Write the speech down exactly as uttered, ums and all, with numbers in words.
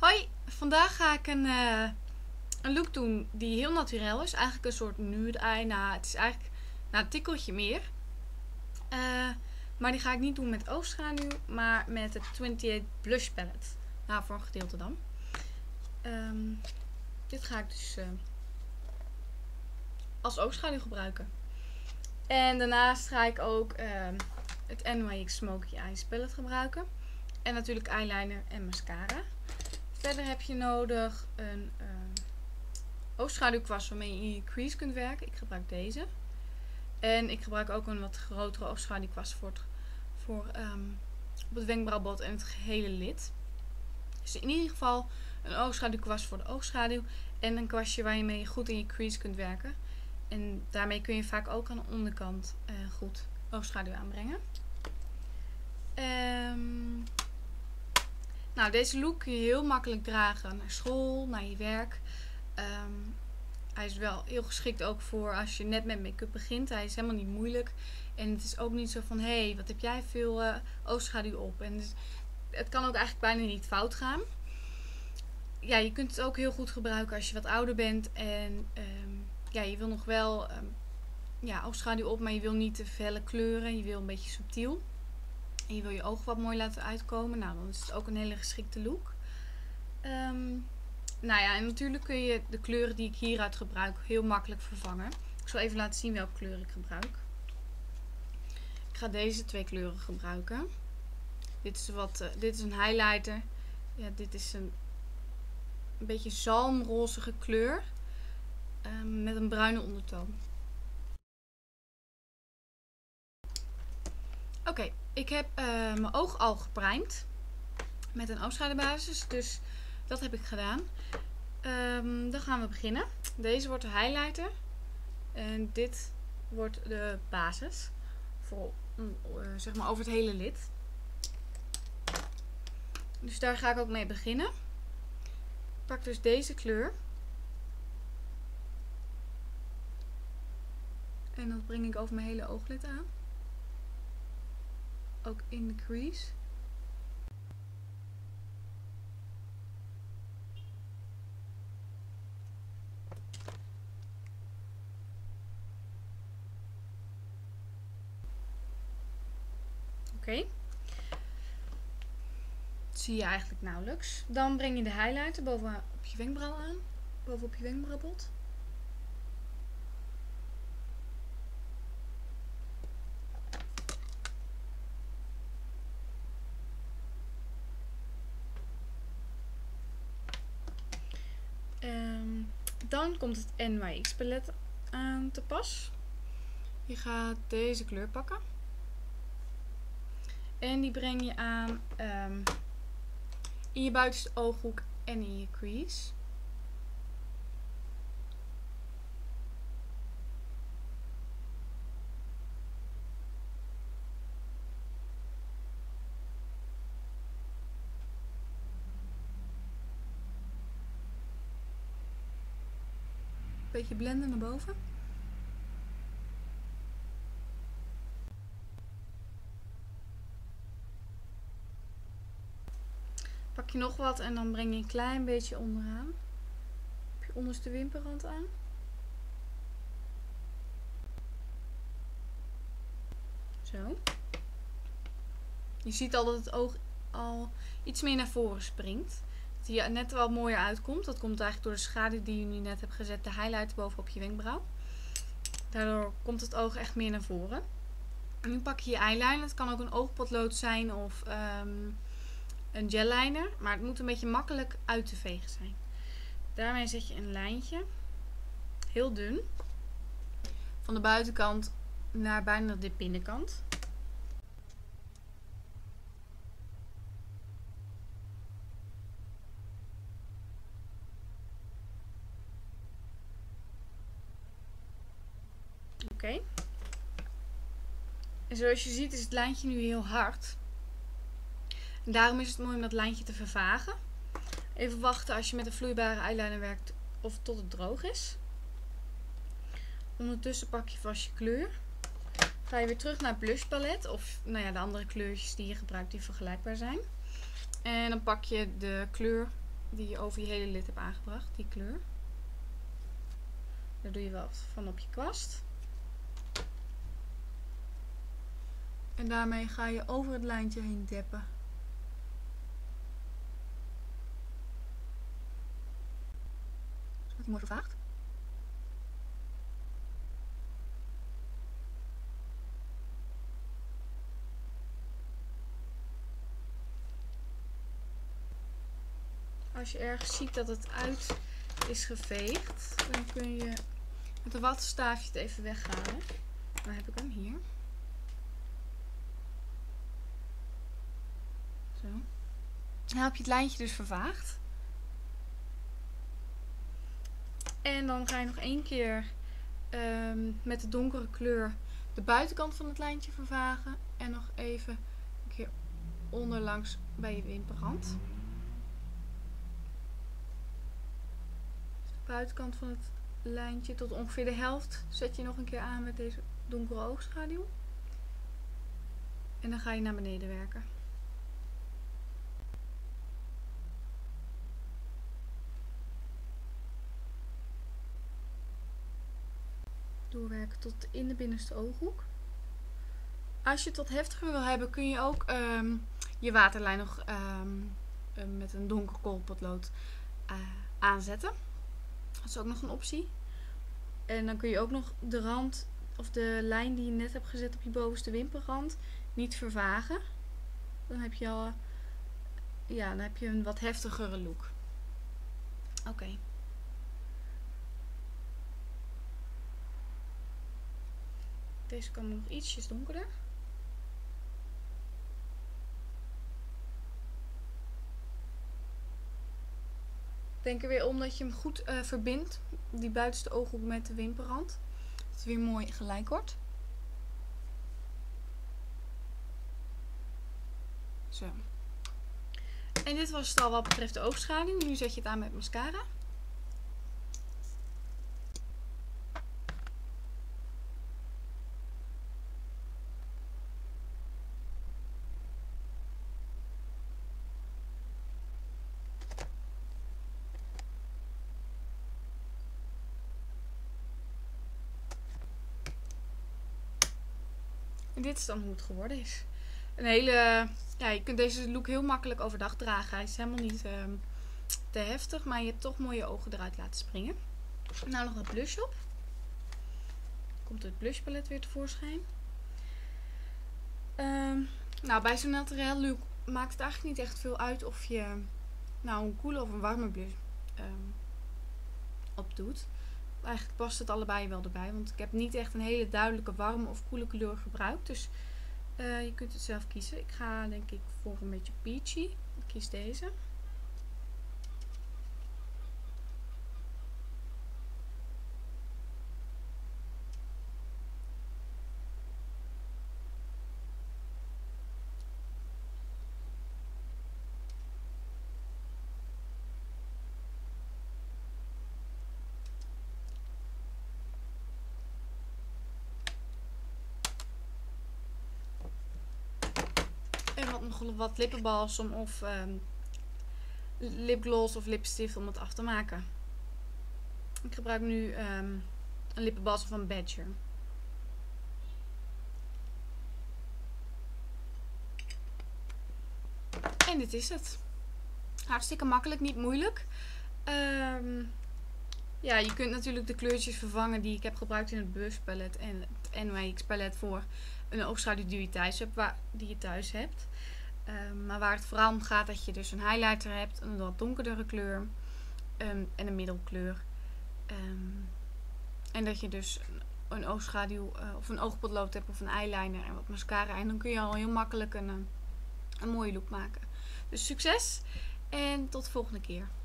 Hoi, vandaag ga ik een, uh, een look doen die heel naturel is. Eigenlijk een soort nude eye. Nou, het is eigenlijk nou, een tikkeltje meer. Uh, maar die ga ik niet doen met oogschaduw, maar met het achtentwintig Blush Palette. Nou, voor een gedeelte dan. Um, dit ga ik dus uh, als oogschaduw gebruiken. En daarnaast ga ik ook uh, het N Y X Smoky Eyes Palette gebruiken. En natuurlijk eyeliner en mascara. Verder heb je nodig een uh, oogschaduwkwast waarmee je in je crease kunt werken. Ik gebruik deze. En ik gebruik ook een wat grotere oogschaduwkwast voor, het, voor um, op het wenkbrauwbot en het gehele lid. Dus in ieder geval een oogschaduwkwast voor de oogschaduw. En een kwastje waar je mee goed in je crease kunt werken. En daarmee kun je vaak ook aan de onderkant uh, goed oogschaduw aanbrengen. Um, Nou, deze look kun je heel makkelijk dragen naar school, naar je werk. Um, hij is wel heel geschikt ook voor als je net met make-up begint. Hij is helemaal niet moeilijk. En het is ook niet zo van, hé, hey, wat heb jij veel uh, oogschaduw op. En dus, het kan ook eigenlijk bijna niet fout gaan. Ja, je kunt het ook heel goed gebruiken als je wat ouder bent. En um, ja, je wil nog wel um, ja, oogschaduw op, maar je wil niet te felle kleuren. Je wil een beetje subtiel. En je wil je ogen wat mooi laten uitkomen. Nou, dan is het ook een hele geschikte look. Um, nou ja, en natuurlijk kun je de kleuren die ik hieruit gebruik heel makkelijk vervangen. Ik zal even laten zien welke kleur ik gebruik. Ik ga deze twee kleuren gebruiken. Dit is, wat, uh, dit is een highlighter. Ja, dit is een, een beetje zalmrozige kleur. Um, met een bruine ondertoon. Oké, okay, ik heb uh, mijn oog al geprimed met een oogschaduwbasis, dus dat heb ik gedaan. Um, dan gaan we beginnen. Deze wordt de highlighter en dit wordt de basis voor, uh, zeg maar over het hele lid. Dus daar ga ik ook mee beginnen. Ik pak dus deze kleur en dat breng ik over mijn hele ooglid aan. Ook in de crease. Oké. Okay. Dat zie je eigenlijk nauwelijks. Dan breng je de highlighter boven op je wenkbrauw aan. Boven op je wenkbrauwbot. Um, dan komt het N Y X palet aan te pas. Je gaat deze kleur pakken. En die breng je aan um, in je buitenste ooghoek en in je crease. Beetje blenden naar boven. Pak je nog wat en dan breng je een klein beetje onderaan. Op je onderste wimperrand aan. Zo. Je ziet al dat het oog al iets meer naar voren springt. Die er net wel mooier uitkomt. Dat komt eigenlijk door de schaduw die je nu net hebt gezet. De highlighter bovenop je wenkbrauw. Daardoor komt het oog echt meer naar voren. En nu pak je je eyeliner. Het kan ook een oogpotlood zijn of um, een gel liner. Maar het moet een beetje makkelijk uit te vegen zijn. Daarmee zet je een lijntje. Heel dun. Van de buitenkant naar bijna de binnenkant. Oké. Okay. En zoals je ziet is het lijntje nu heel hard. En daarom is het mooi om dat lijntje te vervagen. Even wachten als je met een vloeibare eyeliner werkt of tot het droog is. Ondertussen pak je vast je kleur. Ga je weer terug naar het blush palet of nou ja, de andere kleurtjes die je gebruikt die vergelijkbaar zijn. En dan pak je de kleur die je over je hele lid hebt aangebracht, die kleur. Daar doe je wat van op je kwast. En daarmee ga je over het lijntje heen deppen. Zodat hij mooi vervaagt. Als je ergens ziet dat het uit is geveegd, dan kun je met een wattenstaafje het even weghalen. Dan heb ik hem hier. Zo. Dan heb je het lijntje dus vervaagd. En dan ga je nog één keer um, met de donkere kleur de buitenkant van het lijntje vervagen. En nog even een keer onderlangs bij je wimperrand. De buitenkant van het lijntje tot ongeveer de helft zet je nog een keer aan met deze donkere oogschaduw. En dan ga je naar beneden werken. Doorwerken tot in de binnenste ooghoek. Als je het wat heftiger wil hebben, kun je ook um, je waterlijn nog um, um, met een donker koolpotlood uh, aanzetten. Dat is ook nog een optie. En dan kun je ook nog de rand of de lijn die je net hebt gezet op je bovenste wimperrand niet vervagen. Dan heb je al, ja, dan heb je een wat heftigere look. Oké. Okay. Deze kan nog ietsjes donkerder. Denk er weer om dat je hem goed uh, verbindt, die buitenste ooghoek met de wimperrand. Dat het weer mooi gelijk wordt. Zo. En dit was het al wat betreft de oogschaduw. Nu zet je het aan met mascara. En dit is dan hoe het geworden is. Een hele, ja, je kunt deze look heel makkelijk overdag dragen. Hij is helemaal niet uh, te heftig, maar je hebt toch mooie ogen eruit laten springen. Nou, nog wat blush op. Komt het blushpalet weer tevoorschijn. Uh, nou, bij zo'n naturel look maakt het eigenlijk niet echt veel uit of je nou een koele of een warme blush uh, op doet. Eigenlijk past het allebei wel erbij, want ik heb niet echt een hele duidelijke warme of koele kleur gebruikt. Dus uh, je kunt het zelf kiezen. Ik ga denk ik voor een beetje peachy. Ik kies deze. En wat nog wat lippenbalsem of um, lipgloss of lipstift om het af te maken. Ik gebruik nu um, een lippenbalsem van Badger. En dit is het. Hartstikke makkelijk, niet moeilijk. Um, ja, je kunt natuurlijk de kleurtjes vervangen die ik heb gebruikt in het blushpalet en het N Y X palet voor een oogschaduw die je thuis hebt. Waar, die je thuis hebt. Um, maar waar het vooral om gaat dat je dus een highlighter hebt, een wat donkerdere kleur um, en een middelkleur. Um, en dat je dus een, een oogschaduw uh, of een oogpotlood hebt of een eyeliner en wat mascara. En dan kun je al heel makkelijk een, een mooie look maken. Dus succes en tot de volgende keer.